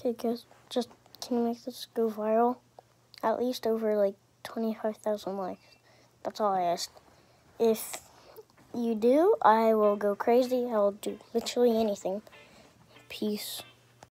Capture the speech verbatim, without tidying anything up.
Okay, guys, just can you make this go viral? At least over like twenty-five thousand likes. That's all I ask. If you do, I will go crazy. I'll do literally anything. Peace.